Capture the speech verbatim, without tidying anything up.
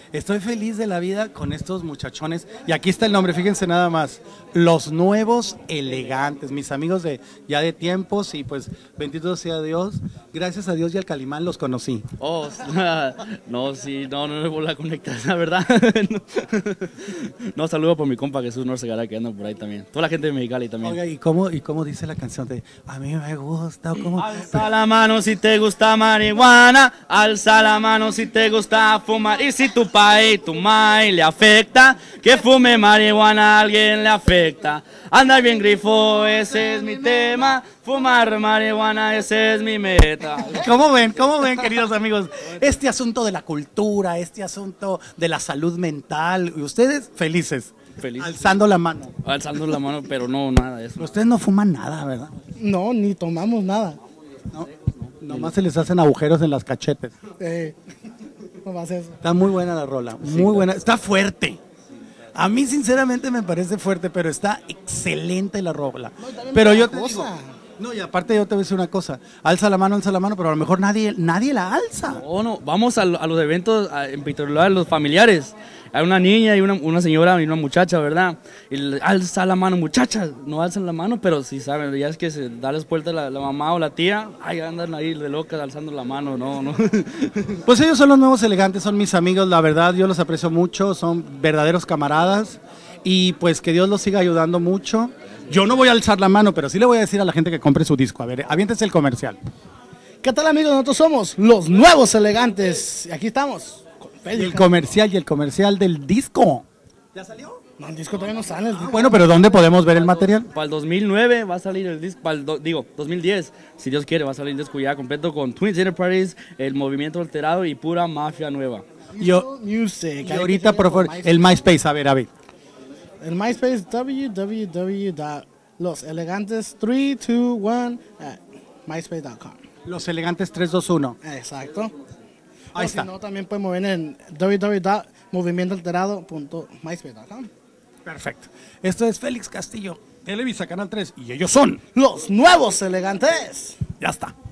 Estoy feliz de la vida con estos muchachones. Y aquí está el nombre, fíjense nada más. Los Nuevos Elegantes, mis amigos de ya de tiempos y pues bendito sea Dios. Gracias a Dios y al Calimán los conocí. Oh, no, sí, no, no me vuelvo a conectar, la verdad. No, no, saludo por mi compa Jesús Norcegara que anda por ahí también. Toda la gente de Mexicali también. Oiga, ¿y cómo, y cómo dice la canción de a mí me gusta? ¿Cómo? Alza la mano si te gusta marihuana, alza la mano si te gusta fumar. Y si tu pai, tu mai le afecta, que fume marihuana a alguien le afecta. Anda bien grifo, ese es mi tema, fumar marihuana, ese es mi meta. ¿Cómo ven? ¿Cómo ven, queridos amigos? Este asunto de la cultura, este asunto de la salud mental, y ustedes felices. Feliz. Alzando la mano. Alzando la mano, pero no, nada de eso. Ustedes no fuman nada, ¿verdad? No, ni tomamos nada. No, nomás se les hacen agujeros en las cachetes. Eh, no más eso. Está muy buena la rola, muy buena. Está fuerte. A mí sinceramente me parece fuerte, pero está excelente la rola. Pero yo te digo, no, y aparte yo te voy a decir una cosa, alza la mano, alza la mano, pero a lo mejor nadie, nadie la alza. No, no, vamos a, a los eventos, a, en particular los familiares. Hay una niña y una, una señora y una muchacha, ¿verdad? Y le alza la mano, muchachas, no alzan la mano, pero sí saben, ya es que se da la vuelta la, la mamá o la tía, ay, andan ahí de locas alzando la mano, no, no. Pues ellos son los Nuevos Elegantes, son mis amigos, la verdad, yo los aprecio mucho, son verdaderos camaradas y pues que Dios los siga ayudando mucho. Yo no voy a alzar la mano, pero sí le voy a decir a la gente que compre su disco. A ver, aviéntese el comercial. ¿Qué tal, amigos? Nosotros somos los Nuevos Elegantes. Y aquí estamos. Con Y Félix. el comercial y el comercial del disco. ¿Ya salió? No, el disco todavía no sale. El disco. Bueno, pero ¿dónde podemos ver el material? Para el dos mil nueve va a salir el disco, para el do- digo, dos mil diez, si Dios quiere, va a salir el disco ya completo con Twins Enterprise, el Movimiento Alterado y pura mafia nueva. Yo, Music. y ahorita, por favor, el MySpace, a ver, a ver. El MySpace w w w punto los elegantes tres dos uno at myspace punto com. Los Elegantes tres dos uno. Exacto. Ahí O está. Si no, también podemos ver en w w w punto movimiento alterado punto myspace punto com. Perfecto. Esto es Félix Castillo, Televisa, Canal tres, y ellos son. Los Nuevos Elegantes. Ya está.